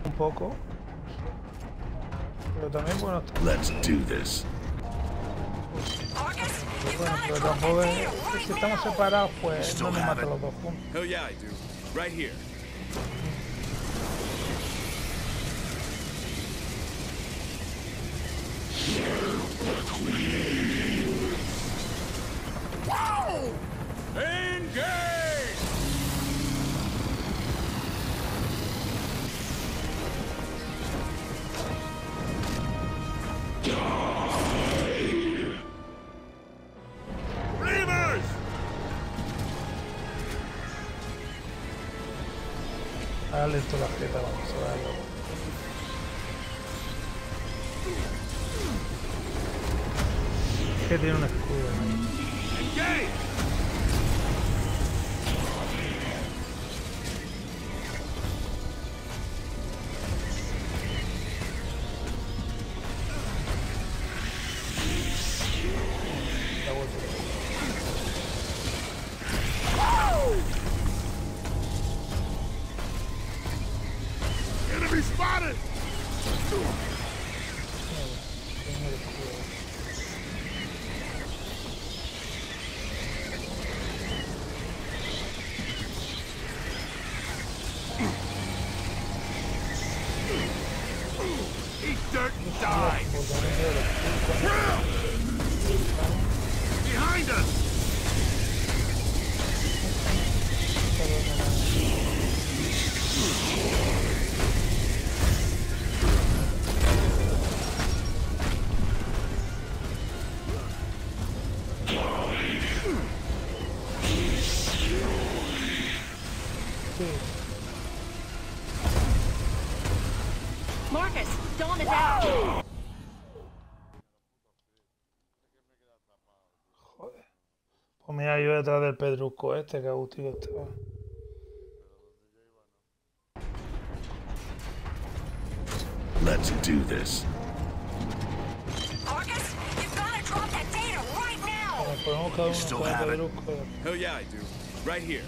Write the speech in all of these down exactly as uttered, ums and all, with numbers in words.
un poco. Pero también bueno está. Let's do this. Bueno, pero tampoco es, si estamos separados, pues no nos matan los dos juntos. Hell yeah, I do. Right here. Wow! Engage! Reavers! Dale esto la jeta, vamos a darlo. Que tiene un escudo, ¿no? Engage! La vuelta. Enemy spotted! Tiene el escudo. Eat dirt and die! Behind us! Marcus, Dawn is out. Joder. Pues mira, yo detrás del pedrusco este, que agustito estaba. Let's do this. Marcus, you've got to drop that data right now. Nos ponemos cada uno Still con el have it. pedrusco. Hell yeah, I do. Right here.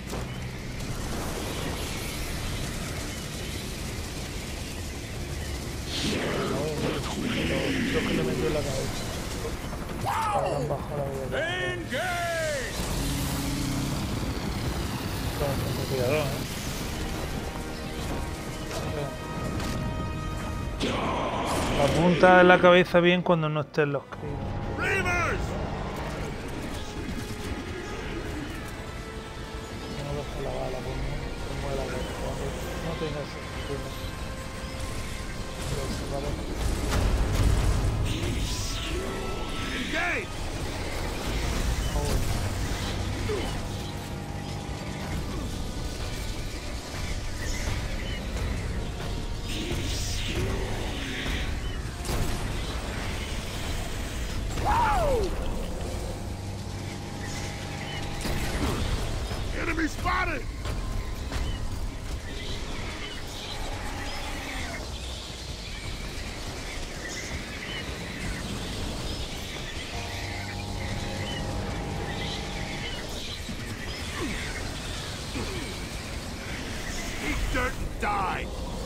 Lo que le metió en la cabeza. Habrán bajado la vida. Engage! Con bastante cuidado, ¿eh? Apunta en la cabeza bien cuando no estén los críos. Reavers! No deja la bala, pues no se muera la cuando no tenga sentido. Pero se va a Engage! Enemy spotted! Eat dirt and die!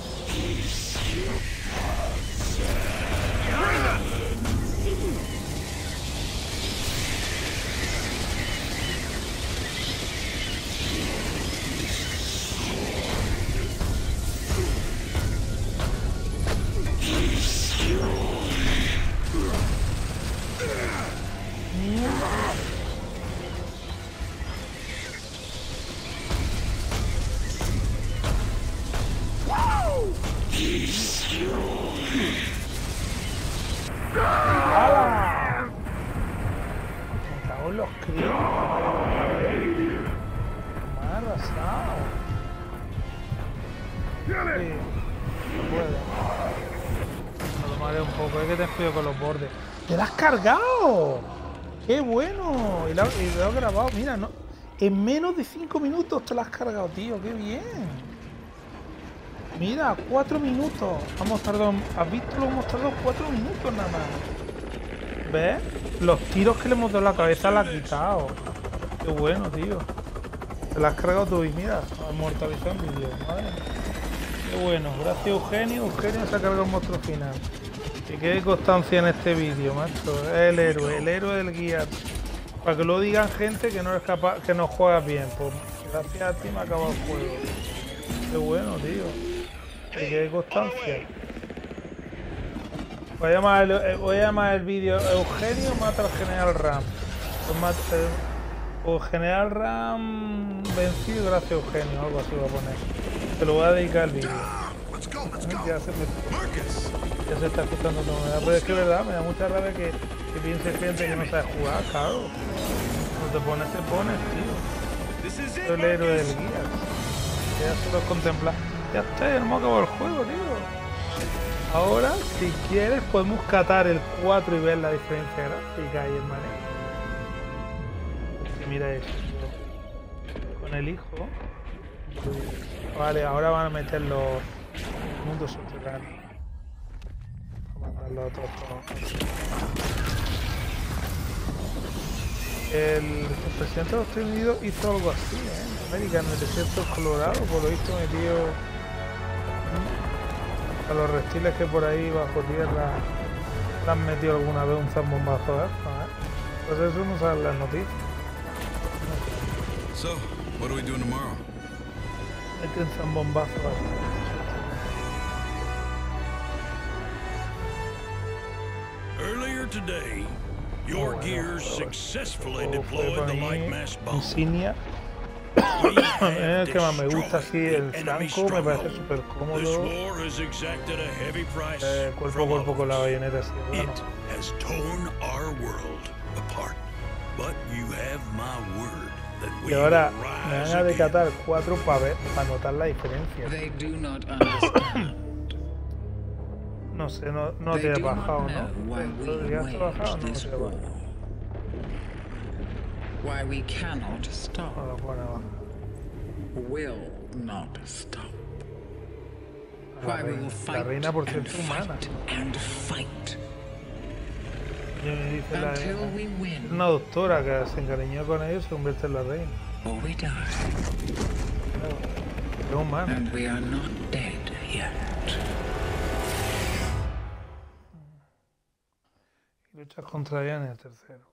Behind us! Me cago en los críos. Me ha arrasado. Sí, no puedo. Me lo mareo un poco, hay que tener cuidado con los bordes. ¡Te la has cargado! ¡Qué bueno! Y lo, y lo he grabado, mira, no. En menos de cinco minutos te la has cargado, tío, qué bien. Mira, cuatro minutos. Hemos tardado, ¿has visto? Lo hemos tardado cuatro minutos nada más. ¿Ves? Los tiros que le hemos dado en la cabeza la has quitado. Qué bueno, tío. Te la has cargado tú y mira, has mortalizado en vídeo. Madre mía. Qué bueno, gracias Eugenio. Eugenio se ha cargado el monstruo final. Que quede constancia en este vídeo, macho. Es el héroe, el héroe del guía. Para que lo digan gente que no es capaz, que no juegas bien. Pues gracias a ti me ha acabado el juego. Qué bueno, tío. Que quede constancia. Voy a llamar el, voy a llamar el vídeo Eugenio mata al General Ram. O, mata, eh, o General Ram vencido gracias a Eugenio, algo así voy a poner. Te lo voy a dedicar al vídeo. Ya se, me, ya se está escuchando todo. Pero es que verdad, me da mucha rabia que, que piense gente que no sabe jugar, claro. Cuando te pones, te pones, tío. Soy el héroe del guía. Ya solo contemplar. Ya está, ya hemos acabado el juego, tío. Ahora, si quieres, podemos catar el cuatro y ver la diferencia gráfica y el manejo. Porque mira esto. Con el hijo. Vale, ahora van a meter los mundos subterráneos. Vamos a mandarlo a otros todos. El, el presidente de los Estados Unidos hizo algo así, ¿eh? En América, en el desierto colorado, por lo visto metió a los reptiles que por ahí bajo tierra le han metido alguna vez un zambombazo, ¿eh? Pues eso no sale en las noticias. So, what are we doing tomorrow? Meten zambombazo. Earlier today, your gears successfully deployed the light mass bomb. Insignia. Es el que más me gusta, así el franco me parece súper cómodo. Eh, cuerpo a cuerpo con la bayoneta así, bueno. Y ahora me van a decatar cuatro para ver, para notar la diferencia. No sé, no, no te he bajado, ¿no? ¿Ya has bajado o no te he bajado? Why we cannot stop, Ahora pone abajo. will not stop. La Why we reina, will la fight reina por and cierto humana. fight and fight Y me dice la, until we win una doctora que se encariñó con ellos y se convierte en la reina. or we die, Es humana. and we are not dead yet. Y luchas contra ella en el tercero.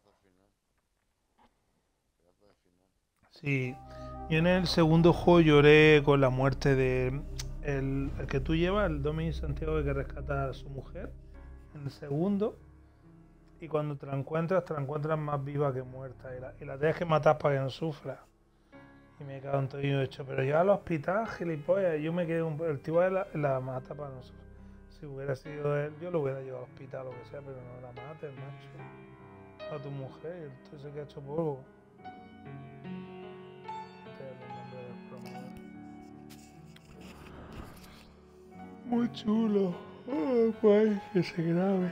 Sí, yo en el segundo juego lloré con la muerte de el, el que tú llevas, el Dominic Santiago, que rescata a su mujer en el segundo, y cuando te la encuentras, te la encuentras más viva que muerta y la, y la tienes que matar para que no sufra. Y me cago en todo y hecho, pero yo al hospital, gilipollas, yo me quedé un el tío la, la mata para no sufrir. Si hubiera sido él, yo lo hubiera llevado al hospital o lo que sea, pero no la mates, macho. A tu mujer, entonces que ha hecho polvo. Muy chulo. Oh, pues que se grabe.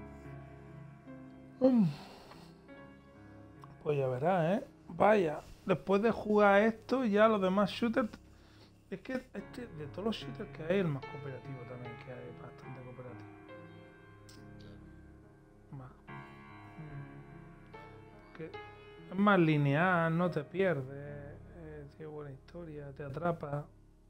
Mm. Pues ya verás, ¿eh? Vaya, después de jugar esto, ya los demás shooters. Es que este, de todos los shooters que hay, el más cooperativo también, que hay bastante cooperativo. Más. Porque es más lineal, no te pierdes. Eh, tiene buena historia, te atrapa.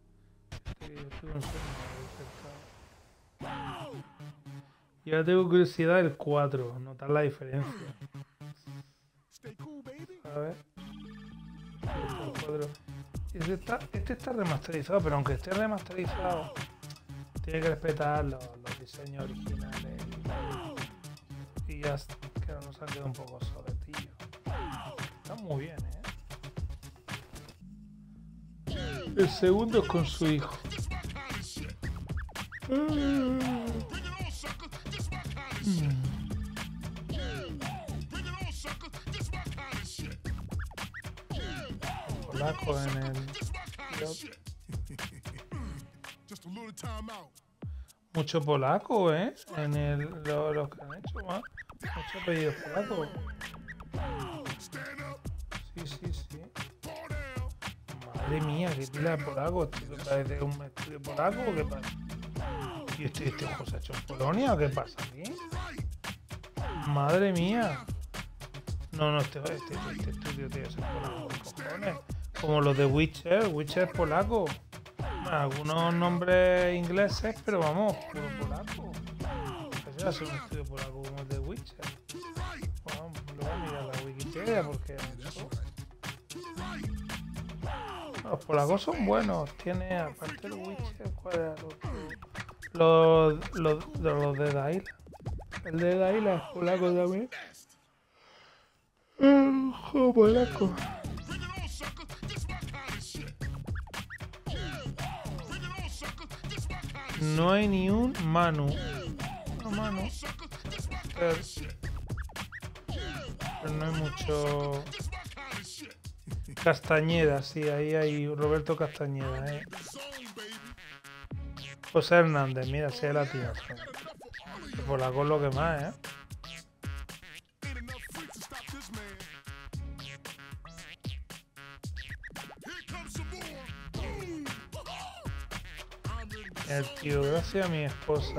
Y ahora tengo curiosidad del cuatro, notar la diferencia. A ver. El cuatro. Este está, este está remasterizado, pero aunque esté remasterizado, tiene que respetar los, los diseños originales. Y ya que nos han quedado un poco soletillos. Está muy bien, ¿eh? El segundo es con su hijo. Mm. Polaco en el... Mucho polaco, ¿eh? En el... Lo, lo que han hecho, más. Mucho apellido polaco. Sí, sí, sí. Madre mía, qué pila de polaco. ¿Esto parece un estudio polaco o qué pasa? ¿Y este, este juego se ha hecho en Polonia o qué pasa aquí? Madre mía. No, no, este, este, este, este estudio tiene que ser polaco, cojones. Como los de Witcher, Witcher es polaco. Algunos nombres ingleses, pero vamos, puro polaco. Eso va a ser un estudio polaco como el de Witcher. Bueno, luego a mirar la Wikipedia porque eso. Los polacos son buenos. Tiene, aparte del Witcher, ¿cuál era el otro? Los, los, los de Daila. El de Daila es polaco también. Oh, polaco. No hay ni un Manu. No, Manu. Pero, pero no hay mucho. Castañeda, sí, ahí hay Roberto Castañeda, eh. José Hernández, mira, si es latino. Polaco es lo que más, eh. El tío, gracias a mi esposa.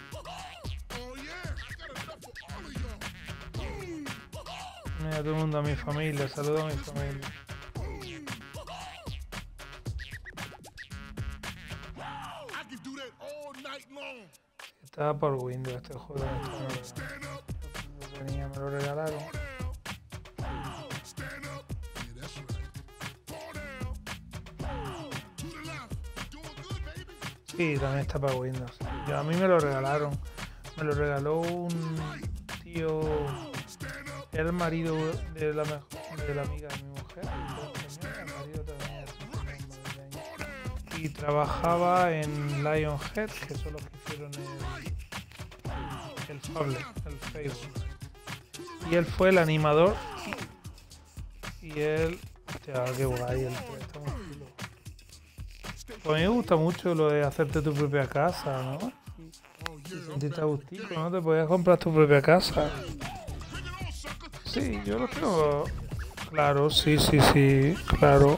Mira todo el mundo, a mi familia, saludo a mi familia. Estaba por Windows este juego. Lo tenía, me lo regalaron. Sí, también está para Windows. Yo, a mí me lo regalaron. Me lo regaló un tío. Era el marido de la, de la amiga de mi mujer. El marido también era y trabajaba en Lionhead, que son los que hicieron el, el Fable, el Facebook. Y él fue el animador. Y él. Hostia, qué guay, el está muy chulo. A mí me gusta mucho lo de hacerte tu propia casa, ¿no? Y sentirte a gustito, ¿no? Te podías comprar tu propia casa. Sí, yo lo tengo. Claro, sí, sí, sí, claro.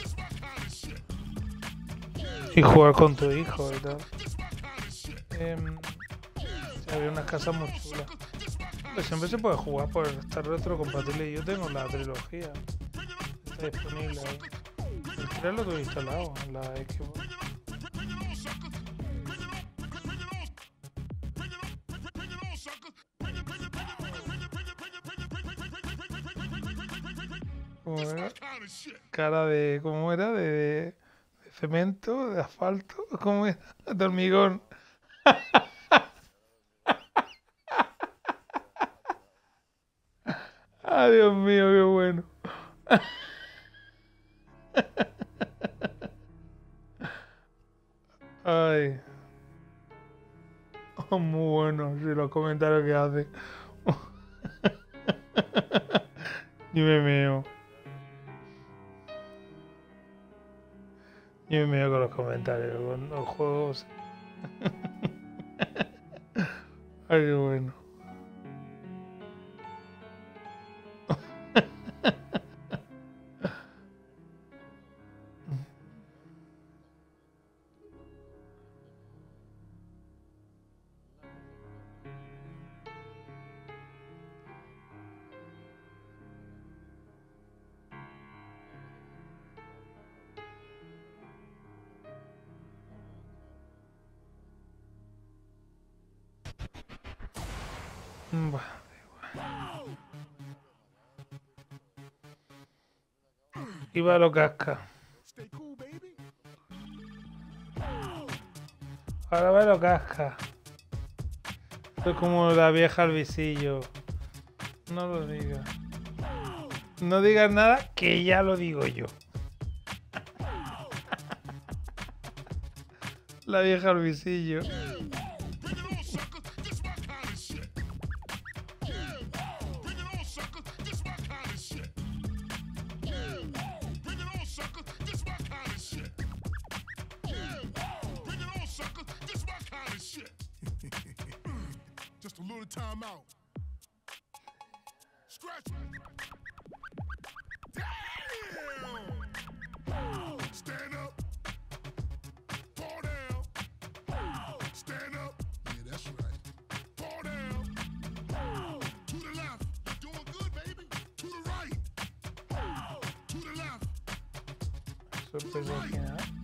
Y jugar con tu hijo y tal. Eh, había unas casas muy chulas. Pues siempre se puede jugar por estar retrocompatible. Yo tengo la trilogía. Está disponible ahí. El tres lo tuve instalado en la Xbox. ¿Cómo era? Cara de... ¿Cómo era? De, de cemento, de asfalto. ¿Cómo era? De hormigón. ¡Ah, Dios mío, qué bueno! Ay. Oh, muy bueno, sí, los comentarios que hace. Yo me meo. Yo me meo con los comentarios, con los juegos. Ay, qué bueno. Iba a lo casca. Ahora va lo casca. Esto es como la vieja al visillo. No lo digas. No digas nada, que ya lo digo yo. La vieja al visillo. Just a little time out. Scratch. Damn! Stand up. Fall down. Stand up. Yeah, that's right. Fall down. To the left. You're doing good, baby. To the right. To the left. Sorpresa final.